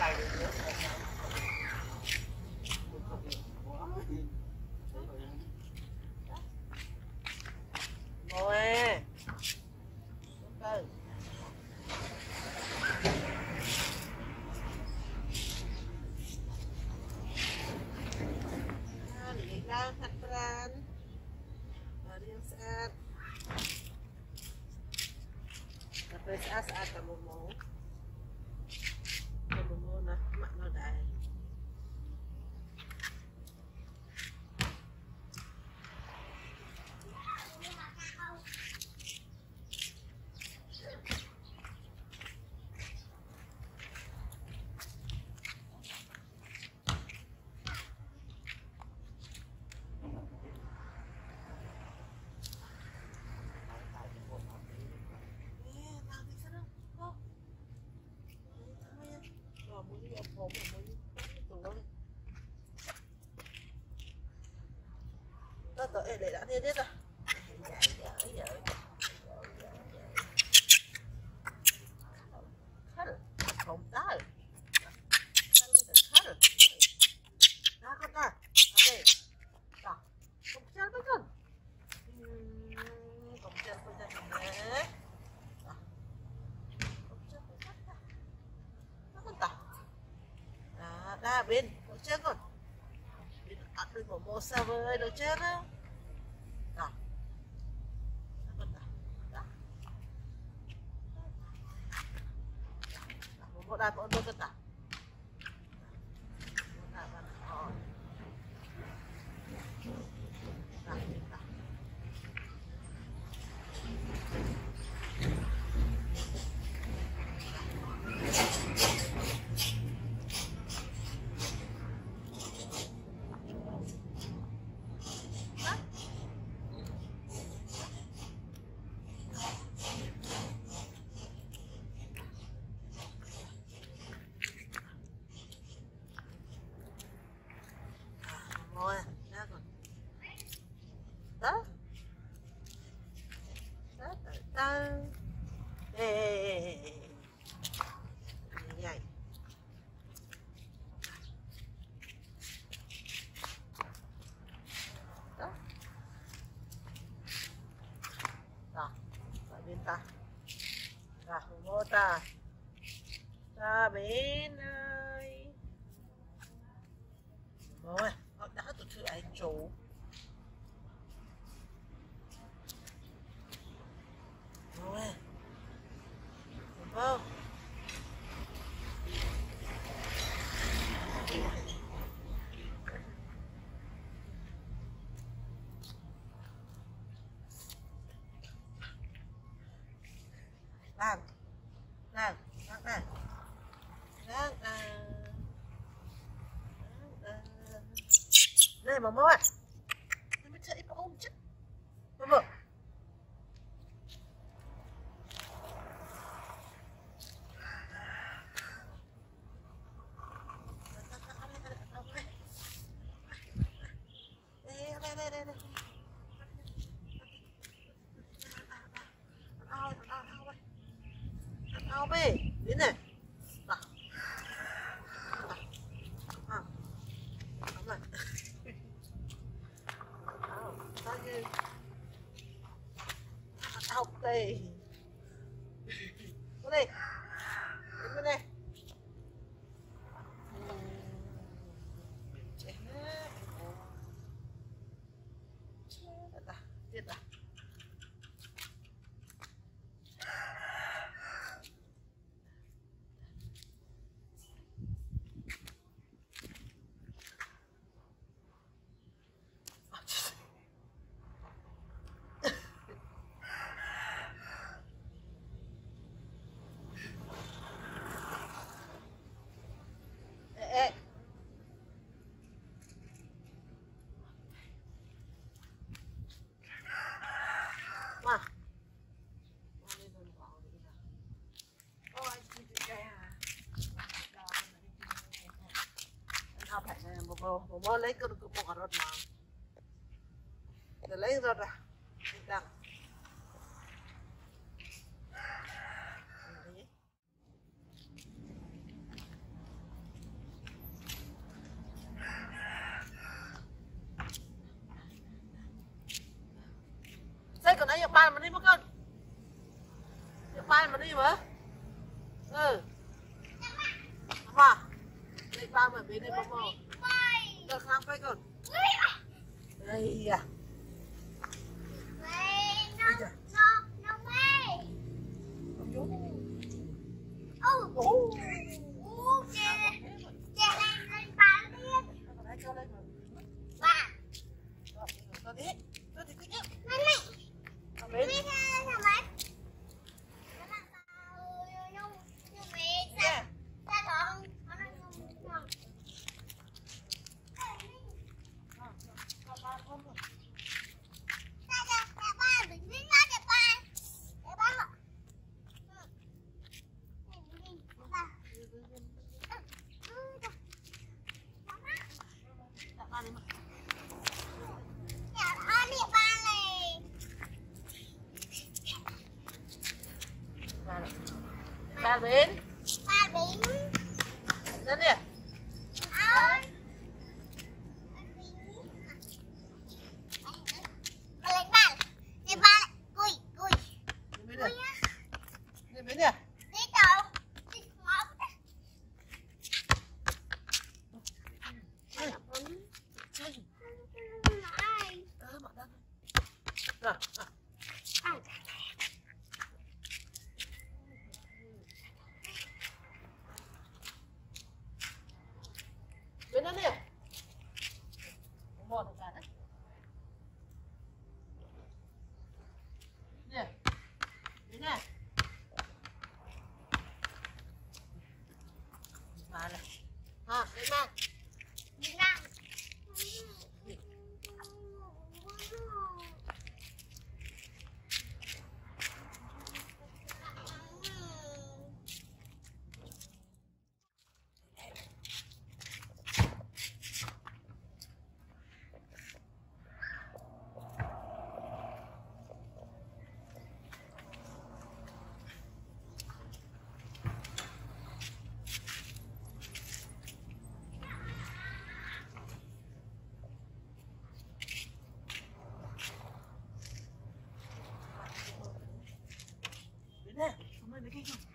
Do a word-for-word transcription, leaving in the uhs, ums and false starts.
Rồi. Từ. Nah, diilang hatran. Ada yang saat. Tapi saat saat kamu mau, kamu mau nak mak nak dah. Đó tội để đã thế biết rồi. Không tới. Đó con ta. Đây. Đó. Không chơi với con. Không chơi với con đấy. Đó. Không chơi với con ta. Đó con ta. Đó, ra bên, không chơi con. Ăn đừng có mua xa với đồ chết á. Đó. Đó. Đó. Một đàn một đôi cân tả. Một đàn một đàn. Đó. Đó. Rồi, ra rồi. Đó. Đó, đó, đó. Ê, ê, ê, ê. Vậy. Đó. Đó, ở bên ta. Ra, vô ta. Ra bên này. Rồi. Đã tụi thư anh chủ. Rồi. Đúng không? Làm. Làm. Làm. Làm. Làm. Đây mà mơ à. Nó mới chạy vào ôm chứ. Mơ mơ. Đây, đây, đây, đây. Ao, ao, ao đây. Ao bê. Đến này. Đó. Đó. À. Đúng rồi. Học đây. Có đây. Đến bên đây. Chết hết. Chết à. Chết à. Một bó lấy cái cái bọc rớt mà để lấy rớt ra đang ba mà đi mất con. Ba mà đi mà. Ừ. Mà. Đây ba mà bên đây Momo. Được không phải con? Đây à. Ồ. Ồ, chè. Chè lên lên ba lên. Cho lên. Ba. Rồi, cho đi. Cho đi tiếp. Mày mày. Mày mày sao mày? Ba bên. Ba bên. Lên đi. Ơi. Ba lên ba. Đi ba. Cùi, cùi. Đi bên đi. Đi bên đi. Đi đâu? Đi ngó. Chơi. Chơi. Ai? Ờ, mặc đó. Rồi. Ai? Bên đó nè. Một thằng cả đấy. Nè. Bên này. Mà này. À, bên này. Bên này. Nè, không ơi mấy cái không?